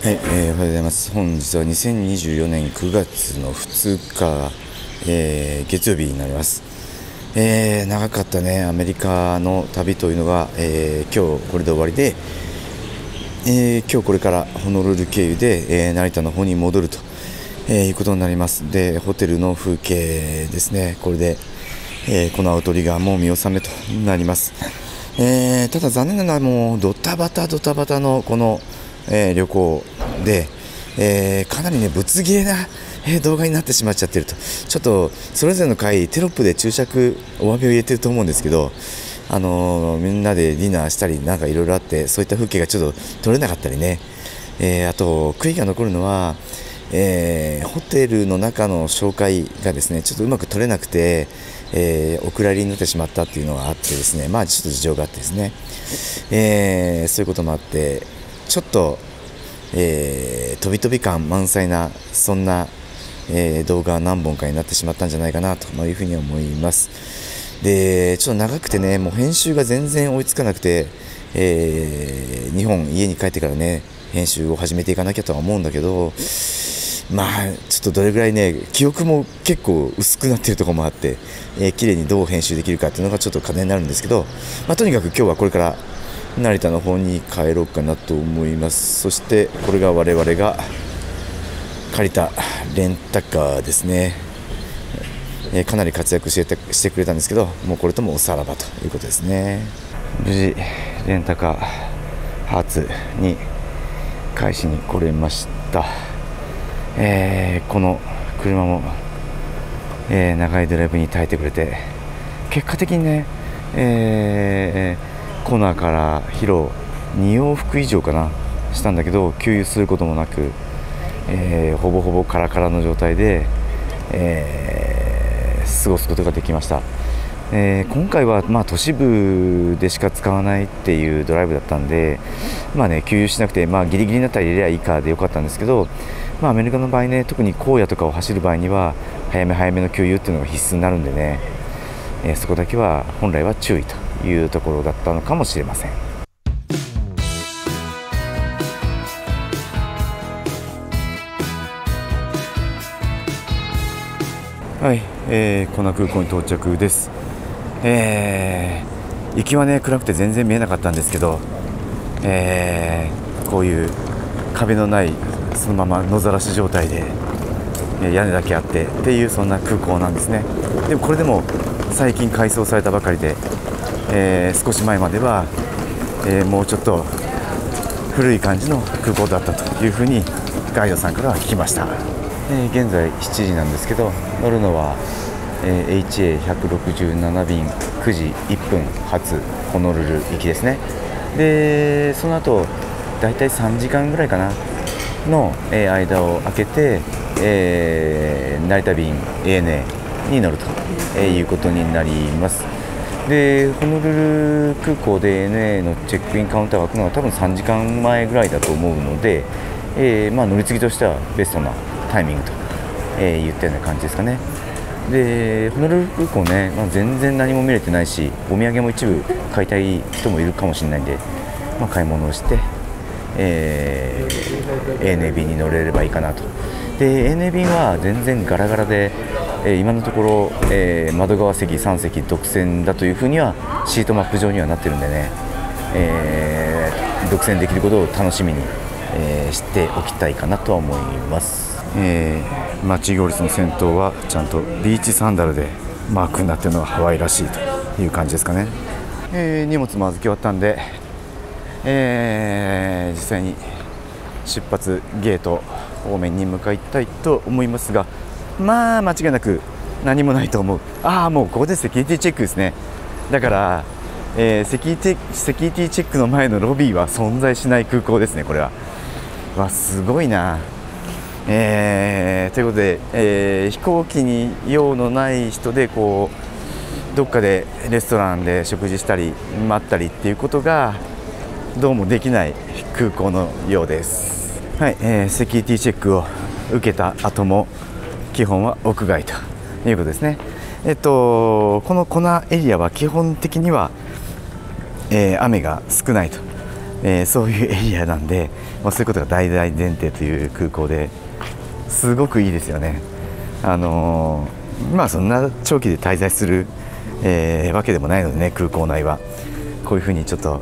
はい、おはようございます。本日は2024年9月の2日、月曜日になります。長かったね、アメリカの旅というのが、今日これで終わりで、今日これからホノルル経由で、成田の方に戻ると、いうことになります。で、ホテルの風景ですね、これで、このアウトリガーも見納めとなります。ただ残念なのはもうドタバタのこの旅行で、かなりねぶつ切れな動画になってしまっちゃってると、ちょっとそれぞれの回テロップで注釈お詫びを入れてると思うんですけど、みんなでディナーしたりなんかいろいろあって、そういった風景がちょっと撮れなかったりね、あと悔いが残るのは、ホテルの中の紹介がですねちょっとうまく撮れなくて、お蔵入りになってしまったっていうのがあってですね、まあちょっと事情があってですね、そういうこともあってちょっと、飛び飛び感満載なそんな、動画何本かになってしまったんじゃないかなというふうに思います。でちょっと長くてね、もう編集が全然追いつかなくて、日本家に帰ってからね編集を始めていかなきゃとは思うんだけど、まあちょっとどれぐらいね記憶も結構薄くなっているところもあって、綺麗にどう編集できるかっていうのがちょっと課題になるんですけど、とにかく今日はこれから成田の方に帰ろうかなと思います。そしてこれが我々が借りたレンタカーですね、かなり活躍してくれたんですけど、もうこれともおさらばということですね。無事レンタカー初に返しに来れました。この車も、長いドライブに耐えてくれて、結果的にね、コーナーから広2往復以上かなしたんだけど、給油することもなく、ほぼほぼカラカラの状態で、過ごすことができました。今回は都市部でしか使わないっていうドライブだったんで、給油しなくて、ギリギリになったら入れりゃいいかでよかったんですけど、アメリカの場合ね、特に荒野とかを走る場合には早めの給油っていうのが必須になるんでね、そこだけは本来は注意というところだったのかもしれません。はい、コナ空港に到着です。行きはね暗くて全然見えなかったんですけど、こういう壁のないそのまま野ざらし状態で、屋根だけあってっていうそんな空港なんですね。でもこれでも最近改装されたばかりで、少し前までは、もうちょっと古い感じの空港だったというふうにガイドさんからは聞きました。現在7時なんですけど、乗るのは、HA167 便9時1分発ホノルル行きですね。でその後だいたい3時間ぐらいかなの、間を空けて、成田便 ANA に乗ると、いうことになります。でホノルル空港で ANA のチェックインカウンターが開くのは多分3時間前ぐらいだと思うので、乗り継ぎとしてはベストなタイミングと、言ったような感じですかね。でホノルル空港ね、全然何も見れてないし、お土産も一部買いたい人もいるかもしれないんで、買い物をして、ANA 便に乗れればいいかなと。で ANA 便は全然ガラガラで、今のところ、窓側席3席独占だというふうにはシートマップ上にはなってるんでね、独占できることを楽しみに、しておきたいかなとは思います。マチゴリスの先頭はちゃんとビーチサンダルでマークになっているのがハワイらしいという感じですかね。荷物も預け終わったんで、実際に出発ゲート方面に向かいたいと思いますが、間違いなく何もないと思う。もうここでセキュリティチェックですね。だから、セキュリティチェックの前のロビーは存在しない空港ですね。これはすごいな。ということで、飛行機に用のない人でどっかでレストランで食事したり待ったりっていうことがどうもできない空港のようです。はい、セキュリティチェックを受けた後も基本は屋外ということですね。このコナエリアは基本的には、雨が少ないとそういうエリアなんで、そういうことが大々前提という空港ですごくいいですよね。そんな長期で滞在する、わけでもないのでね、空港内はこういうふうにちょっと、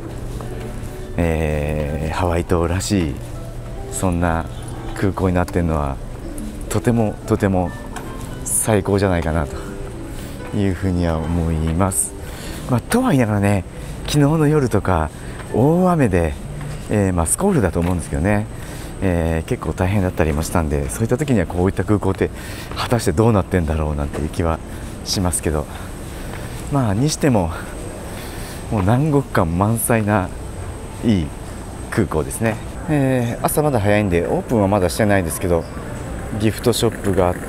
ハワイ島らしいそんな空港になっているのはとてもとても最高じゃないかなというふうには思います。とは言いながらね、昨日の夜とか大雨で、スコールだと思うんですけどね、結構大変だったりもしたんで、そういった時にはこういった空港って果たしてどうなってんだろうなんていう気はしますけど、にしてももう南国感満載ないい空港ですね。朝まだ早いんでオープンはまだしてないですけど、ギフトショップがあって、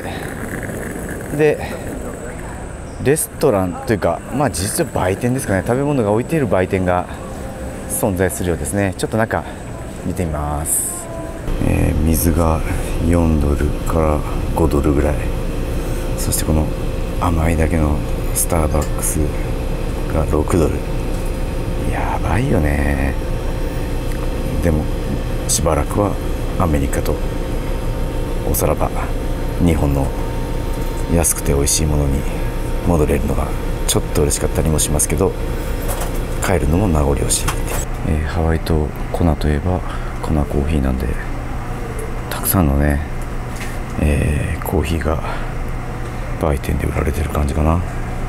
でレストランというか、事実上売店ですかね、食べ物が置いている売店が存在するようですね。ちょっと中見てみます。水が4ドルから5ドルぐらい、そしてこの甘いだけのスターバックスが6ドル、やばいよね。でもしばらくはアメリカとおさらば日本の安くて美味しいものに戻れるのがちょっと嬉しかったりもしますけど、帰るのも名残惜しい。ハワイと粉といえば粉コーヒーなんで、たくさんのね、コーヒーが売店で売られてる感じかな、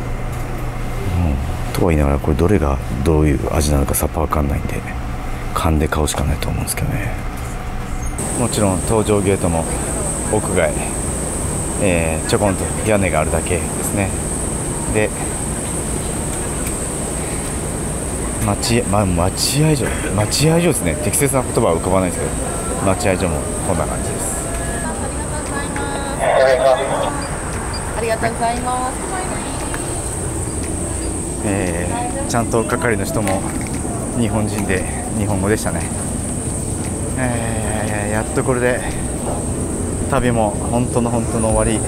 とは言いながらこれどれがどういう味なのかさっぱ分かんないんで、缶で買うしかないと思うんですけどね。もちろん搭乗ゲートも屋外、ちょこんと屋根があるだけですね。で待合所ですね。適切な言葉は浮かばないですけど、待合所もこんな感じです。 ありがとうございます。 ちゃんと係の人も日本人で日本語でしたね。やっとこれで旅も本当の終わり。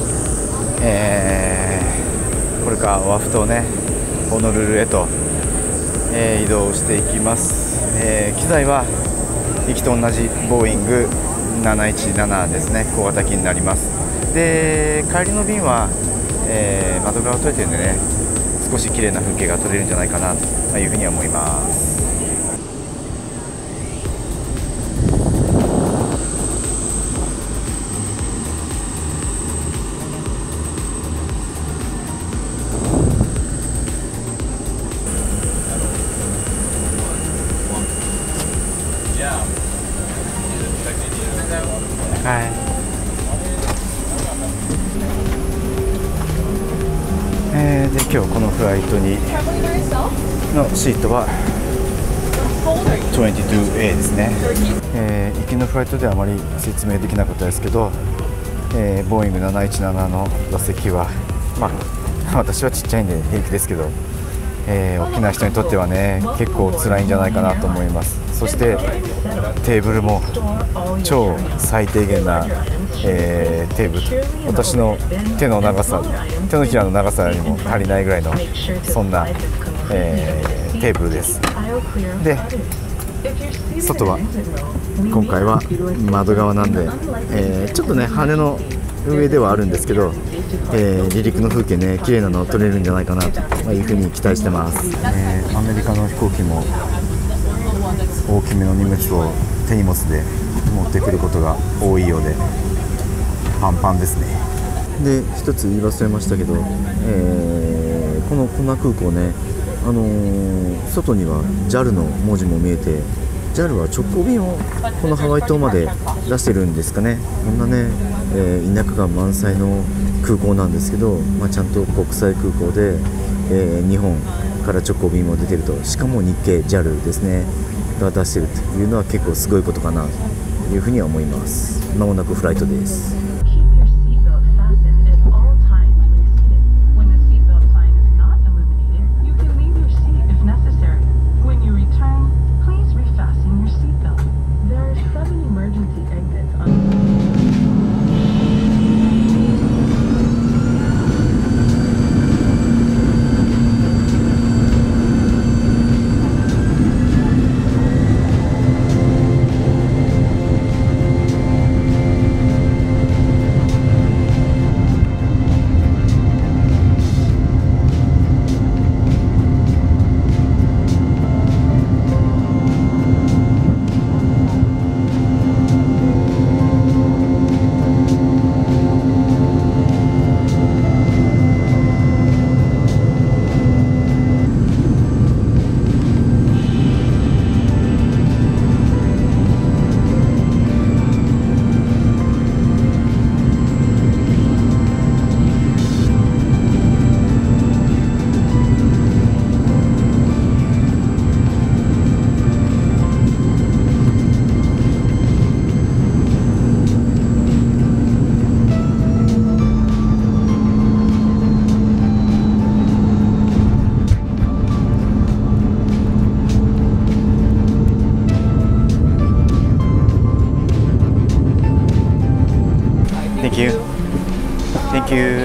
これからオアフ島ね、ホノルルへと、移動していきます。機材は行きと同じボーイング717ですね、小型機になります。で帰りの便は、窓側を取れてるんでね、少し綺麗な風景が撮れるんじゃないかなというふうに思います。はい。で今日このフライトにのシートは 22A ですね。行きのフライトではあまり説明できなかったですけど、ボーイング717の座席は、私はちっちゃいんで平気ですけど、大きな人にとってはね結構辛いんじゃないかなと思います。そしてテーブルも超最低限な、テーブル、私の手のひらの長さよりも足りないぐらいのそんな、テーブルです。で外は今回は窓側なんで、ちょっとね羽の上ではあるんですけど、離陸の風景ね綺麗なのを撮れるんじゃないかなというふうに期待してます。アメリカの飛行機も大きめの荷物を手荷物で持ってくることが多いようでパンパンですね。で一つ言い忘れましたけど、このコナ空港ね、外には JAL の文字も見えて、 JAL は直行便をこのハワイ島まで出してるんですかね。こんなね、田舎感満載の空港なんですけど、ちゃんと国際空港で、日本から直行便も出てると、しかも日系 JAL ですねが出してるというのは結構すごいことかなというふうには思います。まもなくフライトです。 Thank you. Thank you.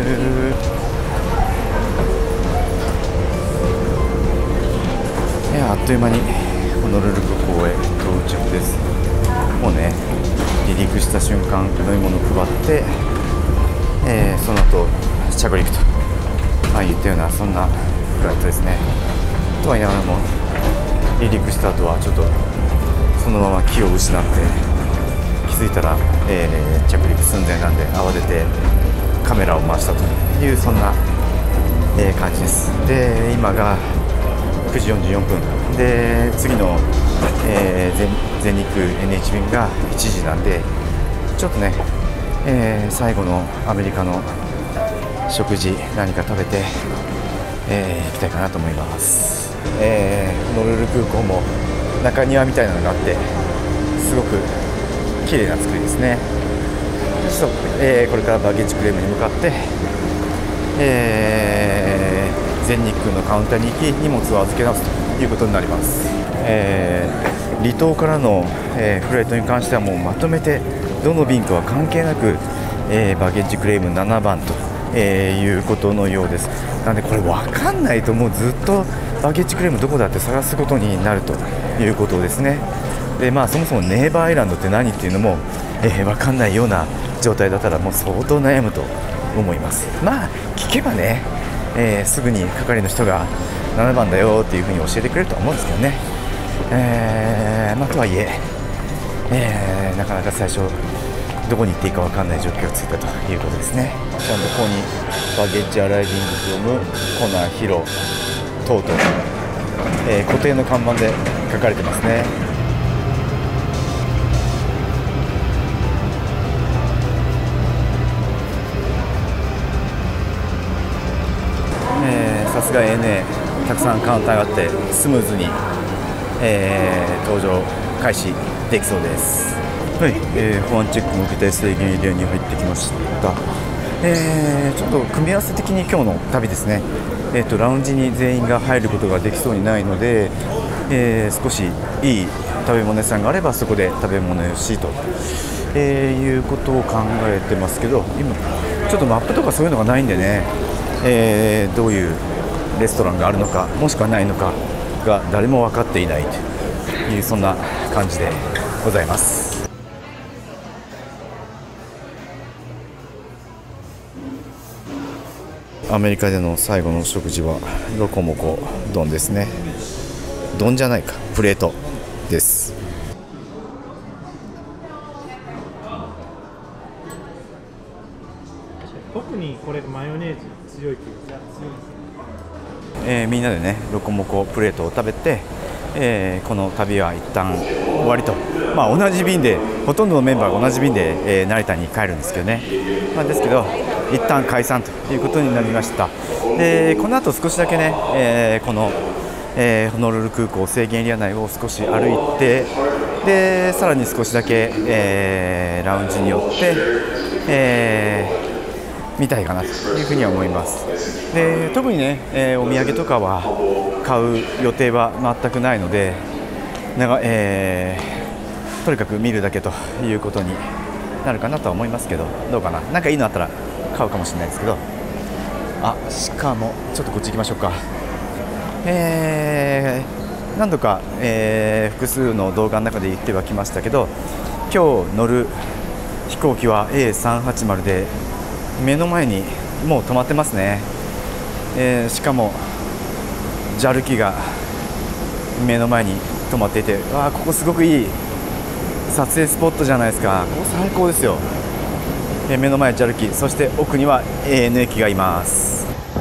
いや、あっという間にホノルル空港へ到着です。もうね、離陸した瞬間飲み物配って、その後着陸と、言ったようなそんなフライトですね。とは言いながらも離陸した後はちょっとそのまま気を失って気づいたら、着陸寸前なんで慌ててカメラを回したというそんな、感じです。で今が9時44分で次の、全日空 NH 便が1時なんでちょっとね、最後のアメリカの食事何か食べて、行きたいかなと思います。ホノルル空港も中庭みたいなのがあってすごく綺麗な作りですね。ちょっと、これからバゲッジクレームに向かって、全日空のカウンターに行き荷物を預け直すということになります。離島からの、フライトに関してはもうまとめてどの便かは関係なく、バゲッジクレーム7番と、いうことのようです。なのでこれ分かんないともうずっとバゲッジクレームどこだって探すことになるということですね。でそもそもネイバーアイランドって何っていうのも、分かんないような状態だったらもう相当悩むと思います。聞けばね、すぐに係の人が7番だよっていうふうに教えてくれると思うんですけどね。とはいえなかなか最初どこに行っていいか分かんない状況がついたということですね。ちゃんとここにバゲッジアライビングフロムコナーヒロ等々、固定の看板で書かれてますね。さすが ANA たくさんカウンターがあってスムーズに、搭乗開始できそうです。はい、保安チェックを受けて制限エリアに入ってきました。ちょっと組み合わせ的に今日の旅ですね、ラウンジに全員が入ることができそうにないので、少しいい食べ物屋さんがあればそこで食べ物をしと、いうことを考えてますけど、今ちょっとマップとかそういうのがないんでね、どういうレストランがあるのかもしくはないのかが誰も分かっていないというそんな感じでございます。アメリカでの最後の食事はロコモコ丼ですね。丼じゃないか、プレートです。 特にこれマヨネーズ強いっていうか、 みんなでねロコモコプレートを食べて、この旅は一旦終わりと、同じ便でほとんどのメンバーが同じ便で、成田に帰るんですけどね、ですけど一旦解散ということになりました。でこの後少しだけね、この、ホノルル空港制限エリア内を少し歩いて、でさらに少しだけ、ラウンジに寄って、見たいかなというふうには思います。で特にね、お土産とかは買う予定は全くないので、とにかく見るだけということになるかなとは思いますけど、どうかな、なんかいいのあったら買うかもしれないですけど、しかもちょっとこっち行きましょうか。何度か、複数の動画の中で言ってはきましたけど、今日乗る飛行機は A380 で目の前にもう止まってますね。しかも JAL 機が目の前に止まっていて、ここすごくいい撮影スポットじゃないですか。ここ最高ですよ。目の前 JAL 機、そして奥には ANA 機がいます。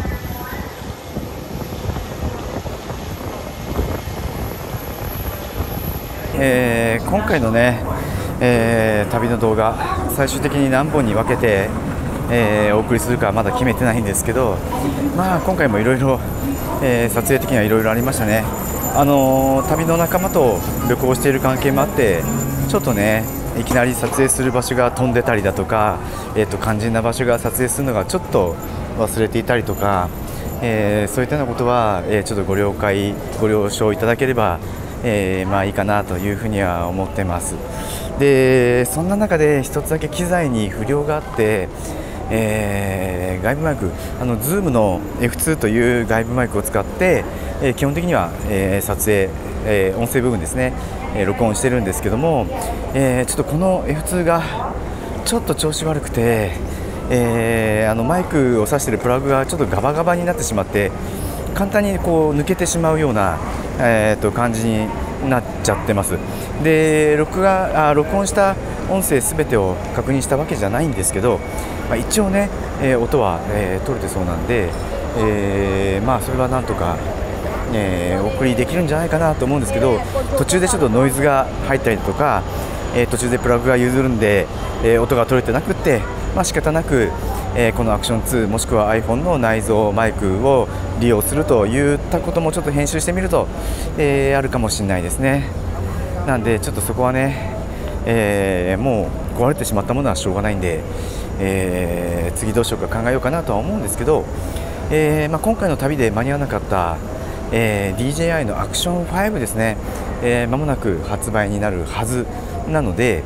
今回のね、旅の動画最終的に何本に分けて、お送りするかはまだ決めてないんですけど、今回もいろいろ撮影的にはいろいろありましたね。旅の仲間と旅行している関係もあって、ちょっとねいきなり撮影する場所が飛んでたりだとか、肝心な場所が撮影するのがちょっと忘れていたりとか、そういったようなことは、ちょっとご了承いただければ、いいかなというふうには思ってます。 でそんな中で一つだけ機材に不良があって、外部マイクZoom の F2 という外部マイクを使って、基本的には、撮影、音声部分ですね、録音してるんですけども、ちょっとこの F2 がちょっと調子悪くて、マイクを挿しているプラグがちょっとガバガバになってしまって簡単にこう抜けてしまうような、感じになっちゃってます。で録音した音声すべてを確認したわけじゃないんですけど、一応ね、音は、取れてそうなんで、それはなんとか、お送りできるんじゃないかなと思うんですけど、途中でちょっとノイズが入ったりとか、途中でプラグが譲るんで、音が取れてなくって、仕方なく、このアクション2もしくは iPhone の内蔵マイクを利用するといったこともちょっと編集してみると、あるかもしれないですね。なんでちょっとそこはね、もう壊れてしまったものはしょうがないんで、次どうしようか考えようかなとは思うんですけど、今回の旅で間に合わなかった、DJI のアクション5ですね、間もなく発売になるはずなので、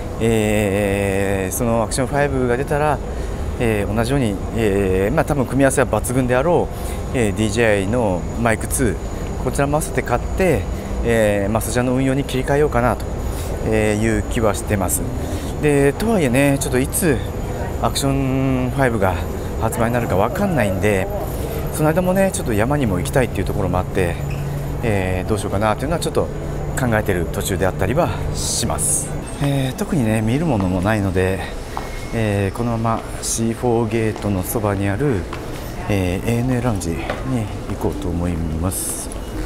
そのアクション5が出たら、同じように、多分組み合わせは抜群であろう、DJI のマイク2こちらも合わせて買って、そちらの運用に切り替えようかなという気はしてます。でとはいえね、ちょっといつアクション5が発売になるか分かんないんで、その間もねちょっと山にも行きたいっていうところもあって、どうしようかなというのはちょっと考えている途中であったりはします。特にね見るものもないので、このまま C4 ゲートのそばにある、ANA ラウンジに行こうと思います。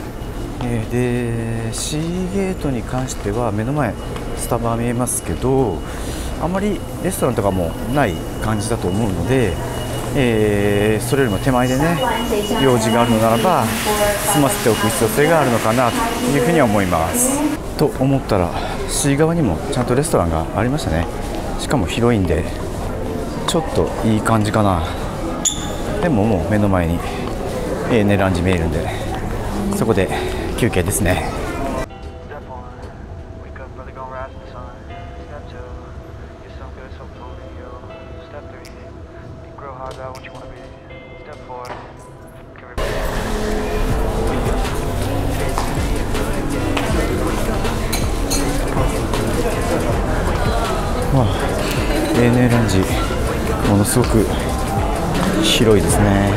で C ゲートに関しては目の前スタバ見えますけど、あんまりレストランとかもない感じだと思うので、それよりも手前でね用事があるのならば済ませておく必要性があるのかなというふうには思います。と思ったら C 側にもちゃんとレストランがありましたね。しかも広いんでちょっといい感じかな。でももう目の前にANAラウンジ見えるんで、そこで休憩ですね。ANAラウンジものすごく広いですね。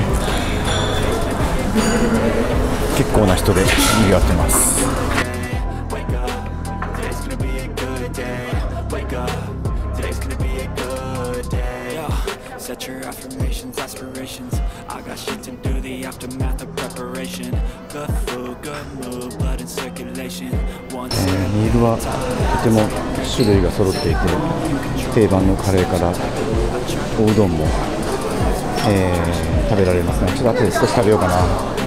結構な人で賑わってます。ミールはとても種類が揃っていて、定番のカレーからおうどんも、食べられますね。ちょっと後で少し食べようかな。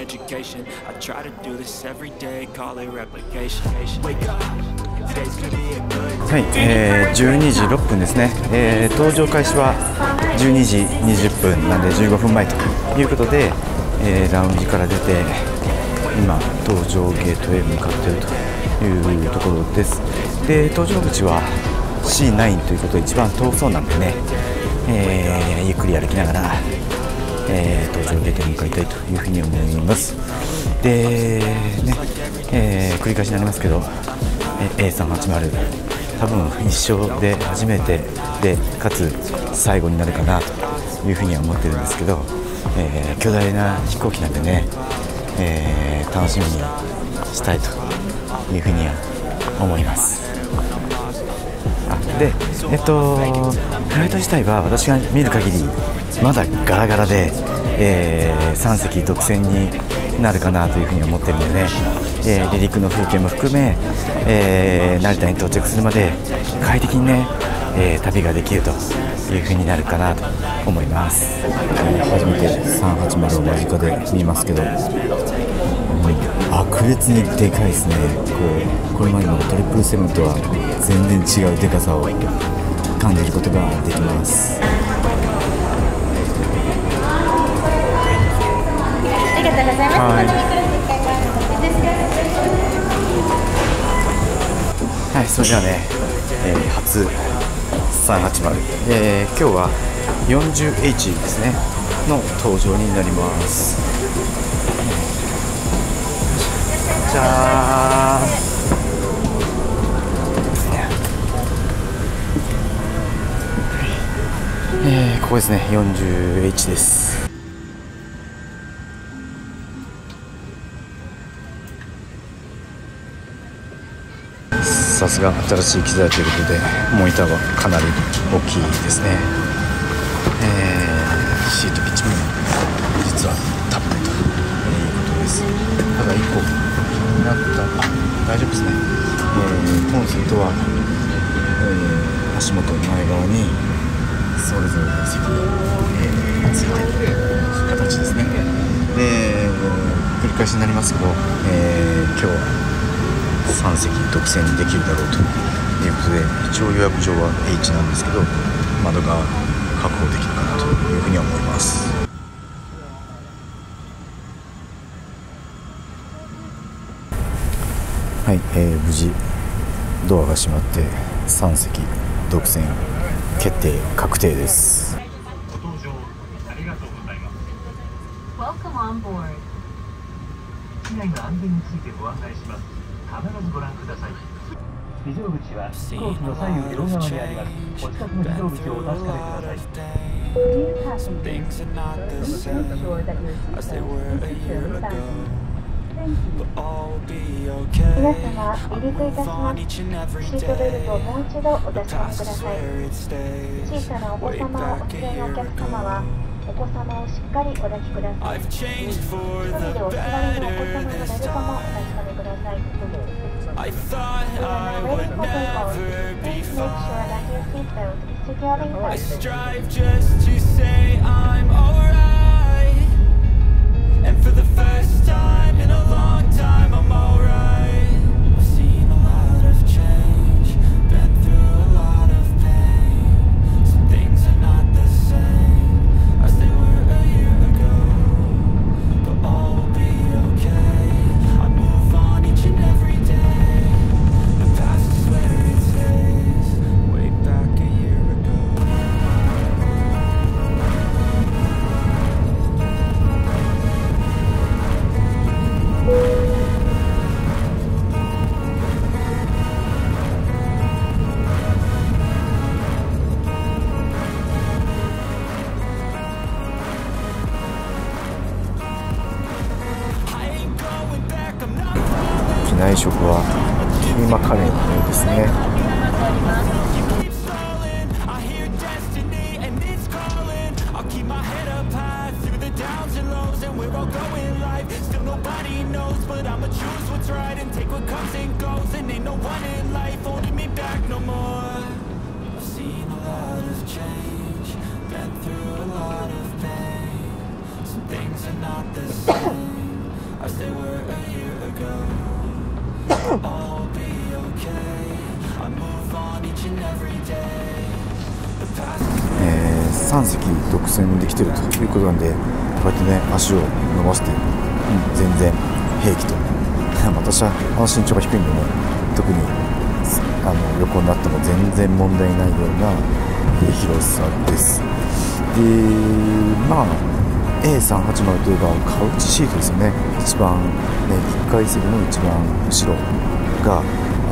はい、12時6分ですね。搭乗開始は12時20分なんで15分前ということで、ラウンジから出て今搭乗ゲートへ向かっているというところです。で搭乗口は C9 ということで一番遠そうなんでね、ゆっくり歩きながら、搭乗ゲートに向かいたいというふうに思います。でね、繰り返しになりますけど、A380 多分一生で初めてでかつ最後になるかなというふうには思ってるんですけど、巨大な飛行機なんでね、楽しみにしたいというふうには思います。で、フライト自体は私が見る限りまだガラガラで、3席独占になるかなというふうに思っているのでね、離陸の風景も含め、成田に到着するまで快適にね、旅ができるというふうになるかなと思います。初めて380を間近で見ますけど、悪烈にでかいですね。これまでの777とは全然違うでかさを感じることができます。 ありがとうございます。 はい、それではね、 初380、今日は 40H ですねの登場になります。じゃーん、ここですね、 40H です。さすが新しい機材ということでモニターはかなり大きいですね。シートピッチも実はたっぷりということです。ただ1個になった大丈夫ですね。コンセントは、足元前側にそれぞれの席に、ついている形ですね。で繰り返しになりますけど、今日は3席独占できるだろうということで、一応予約上は H なんですけど、窓が確保できるかなというふうに思います。はい、無事ドアが閉まって3席独占決定確定です。 ご搭乗ありがとうございます。 Welcome on board. 機内の安全についてご案内します。必ずご覧ください。非常口は飛行機の左右両側にあります。お近くの非常口をお確かめください。 Dear passengers, please make sure that your seatbelt is securely fastened. Thank you. 皆様、離陸いたします。シートベルトをもう一度お確かめください。小さなお子様をお連れのお客様はお子様をしっかりお抱きください。一人でお座りのお子様のベルトもお確かめください。We are now ready for takeoff. Please make sure that your seatbelt is securely I fastened. strive just to say I'm alright, and for the first time in a long time I'm alright. I've seen a lot of change, been through a lot of pain. Some things are not the same as they were a year ago, but all will be okay. I move on each and every day. The past is where it stays, way back a year ago. 機内食はキーマカレーのようですね。 I hear destiny and it's calling. I'll keep my head up high through the downs and lows, and we're all going live. Still nobody knows, but I'ma choose what's right and take what comes and goes. And ain't no one in life holding me back no more. I've seen a lot of change, been through a lot of pain. Some things are not the same as they were a year ago. All be okay. I move on each and every day. The past is 3席独占できてるということなんで、こうやってね足を伸ばして、全然平気と私は身長が低いんでね、特に横になっても全然問題ないような広さです。でまあ A380 といえばカウチシートですよね。一番ね、1階席の一番後ろが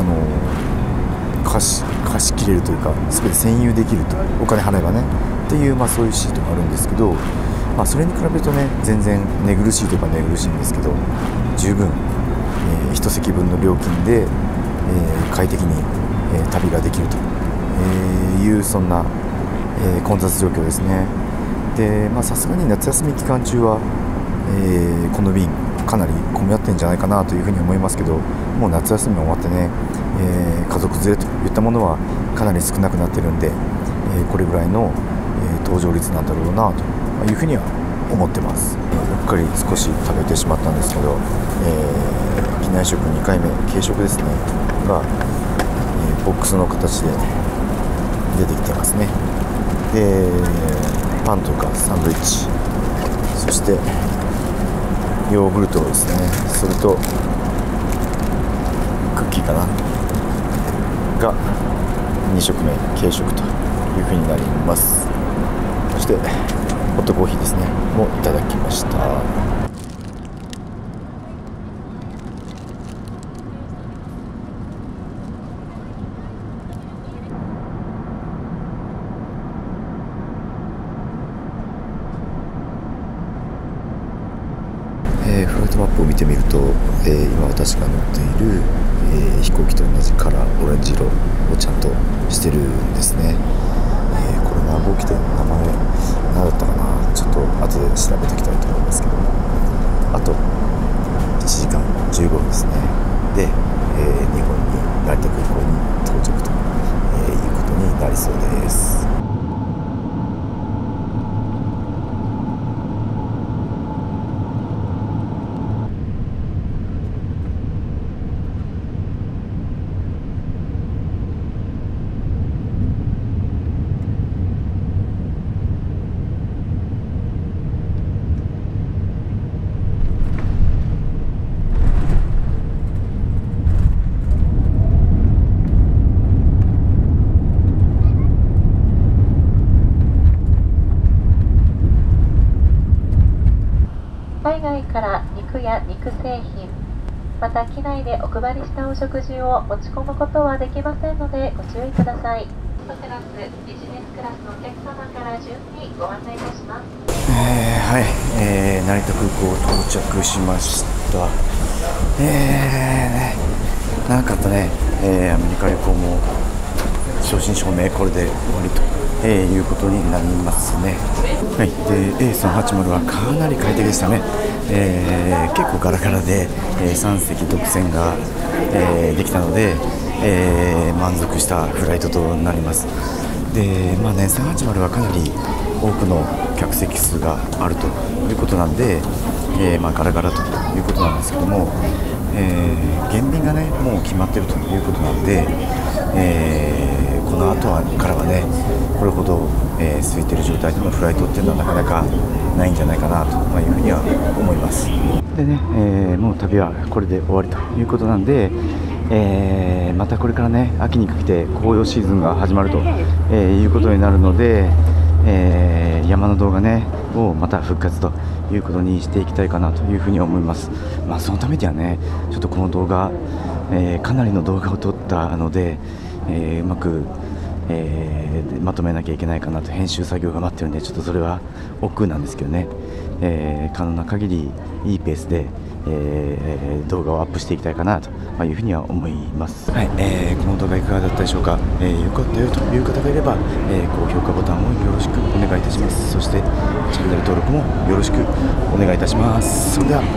貸し切れるというか、全て占有できると、お金払えばねっていう、そういうシートがあるんですけど、それに比べるとね全然寝苦しいといえば寝苦しいんですけど、十分、1席分の料金で、快適に、旅ができるというそんな、混雑状況ですね。でさすがに夏休み期間中は、この便かなり混み合ってるんじゃないかなというふうに思いますけど、もう夏休み終わってね、家族連れといったものはかなり少なくなってるんで、これぐらいの、搭乗率なんだろうなというふうには思ってます。うっかり少し食べてしまったんですけど、機内食2回目軽食ですねが、ボックスの形で出てきてますね。でパンとかサンドイッチ、そしてヨーグルトですね、それとクッキーかなが 2食目軽食という風になります。そしてホットコーヒーですねもいただきました。フライトマップを見てみると、今私が乗っている、飛行機と同じカラーオレンジ色をちゃんとしてるんですね。これ何号機で名前何だったかな、ちょっと後で調べておきたいと思いますけど、あと1時間15分ですね。で、日本に成田空港に到着と、いうことになりそうです。 海外から肉や肉製品、また機内でお配りしたお食事を持ち込むことはできませんのでご注意ください。ファーストクラス、ビジネスクラスのお客様から順にご案内いたします。 はい、成田空港到着しました。長かったね、アメリカ旅行も正真正銘これで終わりと、いうことになりますね。はい、で A380 はかなり快適でしたね。結構ガラガラで、3席独占が、できたので、満足したフライトとなります。で、380はかなり多くの客席数があるということなんで、ガラガラということなんですけども、減便がねもう決まっているということなんで、この後からはねこれほど、空いている状態でのフライトっていうのはなかなかないんじゃないかなというふうには思います。でね、もう旅はこれで終わりということなんで、またこれからね秋にかけて紅葉シーズンが始まると、いうことになるので、山の動画ねをまた復活ということにしていきたいかなというふうに思います。そのためにはねちょっとこの動画、かなりの動画を撮ったので、うまく、まとめなきゃいけないかなと、編集作業が待ってるんでちょっとそれは億劫なんですけどね、可能な限りいいペースで、動画をアップしていきたいかなというふうには思います。はい、この動画いかがだったでしょうか。良かったよという方がいれば、高評価ボタンをよろしくお願いいたします。そしてチャンネル登録もよろしくお願いいたします。それでは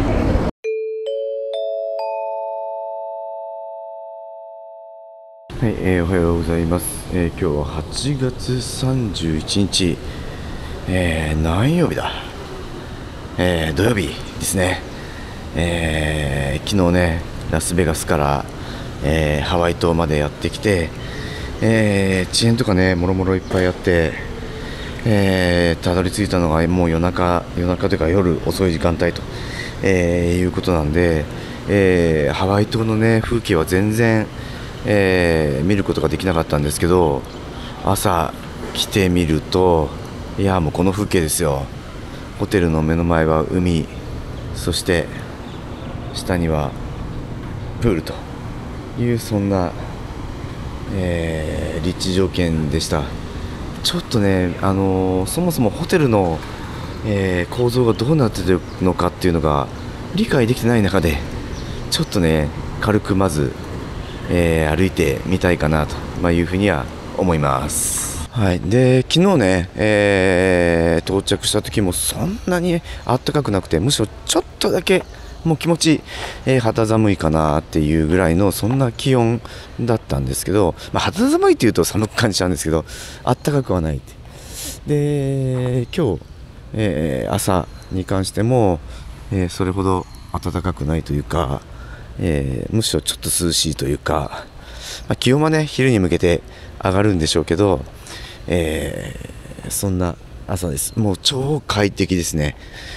はい、おはようございます。今日は8月31日、何曜日だ、土曜日ですね。昨日ねラスベガスから、ハワイ島までやってきて、遅延とかねもろもろいっぱいあって、たどり着いたのがもう夜中というか夜遅い時間帯と、いうことなんで、ハワイ島のね風景は全然見ることができなかったんですけど、朝来てみるといやもうこの風景ですよ。ホテルの目の前は海、そして下にはプールというそんな、立地条件でした。ちょっとね、そもそもホテルの、構造がどうなっているのかっていうのが理解できてない中でちょっとね軽くまず歩いてみたいかなというふうには思います。はい、で昨日ね、到着した時もそんなに暖かくなくて、むしろちょっとだけもう気持ち、肌寒いかなっていうぐらいのそんな気温だったんですけど、肌寒いっていうと寒く感じちゃうんですけど暖かくはないって。で今日、朝に関しても、それほど暖かくないというか、むしろちょっと涼しいというか、気温はね昼に向けて上がるんでしょうけど、そんな朝です。もう超快適ですね。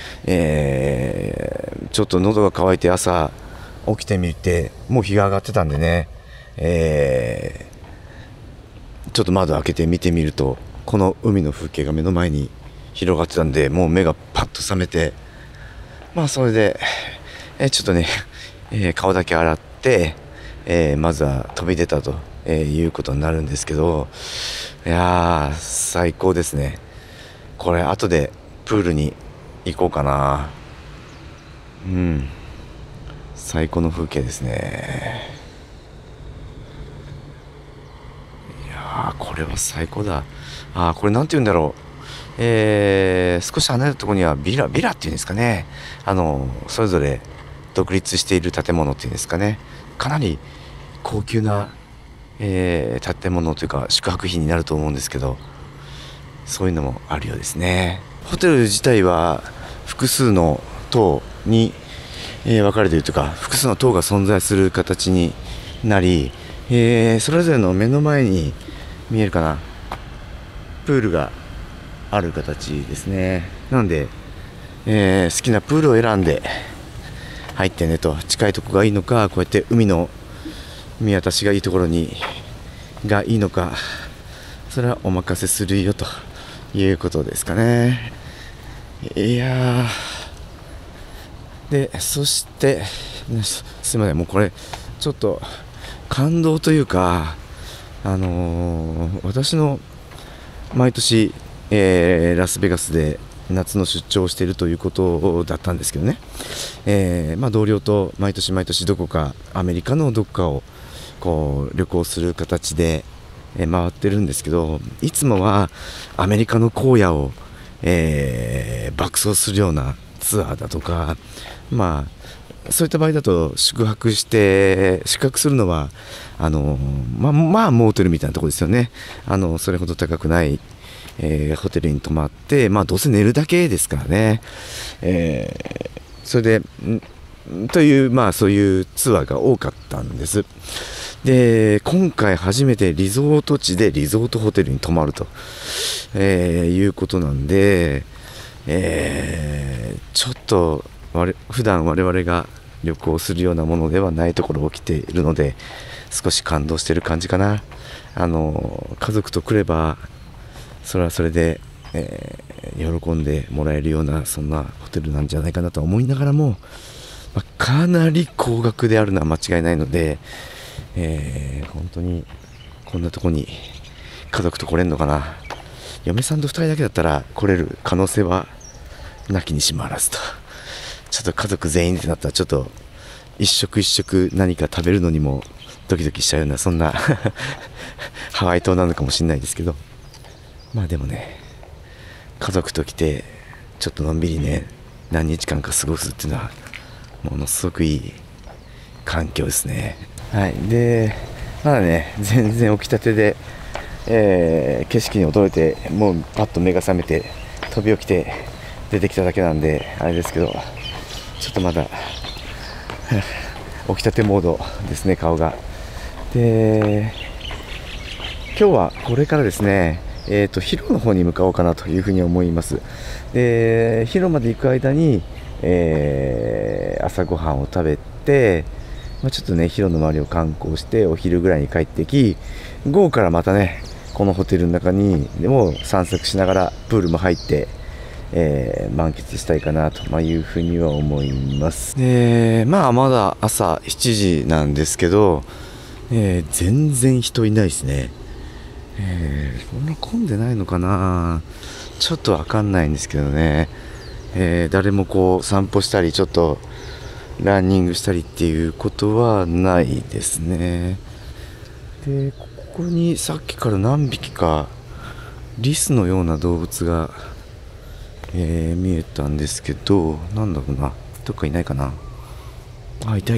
ちょっと喉が渇いて朝起きてみてもう日が上がってたんでね、 ちょっと窓開けて見てみると、この海の風景が目の前に広がってたんで、もう目がパッと覚めて、それで、ちょっとね、顔だけ洗って、まずは飛び出たと、いうことになるんですけど、いやー最高ですね。これ後でプールに行こうかな。最高の風景ですね。いやーこれは最高だ。これなんて言うんだろう、少し離れたところにはビラっていうんですかね、それぞれ独立している建物っていうんですかね、かなり高級な、建物というか宿泊費になると思うんですけど、そういうのもあるようですね。ホテル自体は複数の棟に、分かれているというか、複数の棟が存在する形になり、それぞれの目の前に見えるかな、プールがある形ですね。なので、好きなプールを選んで入ってねと、近いとこがいいのか、こうやって海の見渡しがいいところがいいのか、それはお任せするよということですかね。いやで、そしてすいません、もうこれちょっと感動というか、私の毎年、ラスベガスで夏の出張をしているということだったんですけどね、同僚と毎年どこかアメリカのどこかをこう旅行する形で、回ってるんですけど、いつもはアメリカの荒野を、爆走するようなツアーだとか、そういった場合だと宿泊するのはモーテルみたいなところですよね。それほど高くない、ホテルに泊まって、どうせ寝るだけですからね、それでという、そういうツアーが多かったんです。で、今回初めてリゾート地でリゾートホテルに泊まると、いうことなんで、ちょっと普段我々が旅行するようなものではないところを来ているので、少し感動している感じかな。家族と来ればそれはそれで、喜んでもらえるような、そんなホテルなんじゃないかなと思いながらも、かなり高額であるのは間違いないので、本当にこんなとこに家族と来れるのかな。嫁さんと2人だけだったら来れる可能性はなきにしもあらずと。ちょっと家族全員ってなったら、ちょっと一食何か食べるのにもドキドキしちゃうような、そんなハワイ島なのかもしれないですけど、でもね、家族と来てちょっとのんびりね、何日間か過ごすっていうのはものすごくいい環境ですね。はい。で、まだね、全然起きたてで、景色に驚いて、もうパッと目が覚めて飛び起きて出てきただけなんであれですけど、ちょっとまだ起きたてモードですね、顔が。で、今日はこれからですね、広の方に向かおうかなというふうに思います。で、広まで行く間に、朝ごはんを食べて、ちょっとね、広の周りを観光して、お昼ぐらいに帰ってき、午後からまたね、このホテルの中にでも散策しながらプールも入って、満喫したいかなというふうには思います。で、まだ朝7時なんですけど、全然人いないですね。そんな混んでないのかな、ちょっとわかんないんですけどね、誰もこう散歩したり、ちょっとランニングしたりっていうことはないですね。で、ここにさっきから何匹かリスのような動物が、見えたんですけど、なんだろうな、どっかいないかな。いた。いっ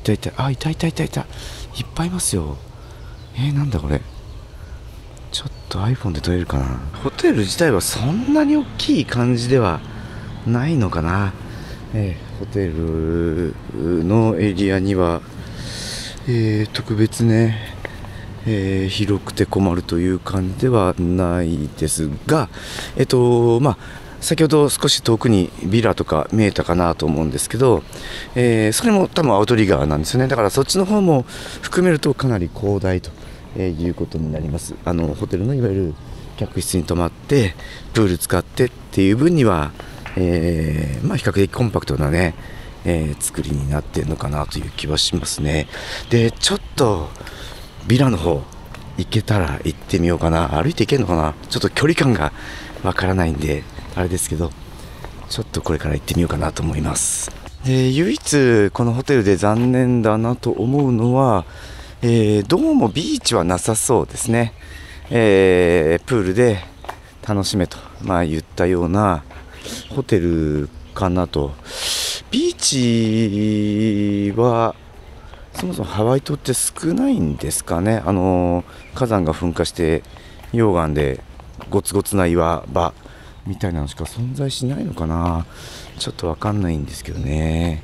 ぱいいますよ。なんだこれ。ちょっと iPhone で撮れるかな。ホテル自体はそんなに大きい感じではないのかな。ホテルのエリアには、特別ね、広くて困るという感じではないですが、先ほど少し遠くにビラとか見えたかなと思うんですけど、それも多分アウトリガーなんですよね。だからそっちの方も含めるとかなり広大ということになります。ホテルのいわゆる客室に泊まってプール使ってっていう分には、比較的コンパクトなね、作りになっているのかなという気はしますね。でちょっとビラの方行けたら行ってみようかな。歩いて行けるのかな、ちょっと距離感がわからないんであれですけど、ちょっとこれから行ってみようかなと思います。唯一このホテルで残念だなと思うのは、どうもビーチはなさそうですね。プールで楽しめと、言ったようなホテルかなと。ビーチはそもそもハワイ島って少ないんですかね。火山が噴火して溶岩でゴツゴツな岩場みたいなのしか存在しないのかな、ちょっと分かんないんですけどね。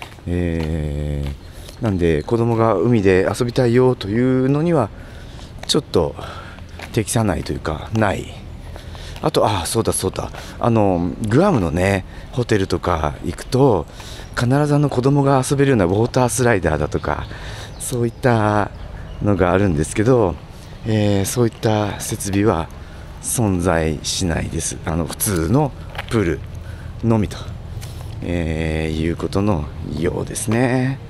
なんで子供が海で遊びたいよというのにはちょっと適さないというかない。あとそうだグアムのねホテルとか行くと必ず子供が遊べるようなウォータースライダーだとかそういったのがあるんですけど、そういった設備は存在しないです。普通のプールのみと、いうことのようですね。